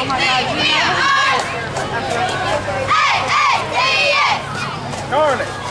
Oh my God, you know. Hey, hey, hey, Darn it!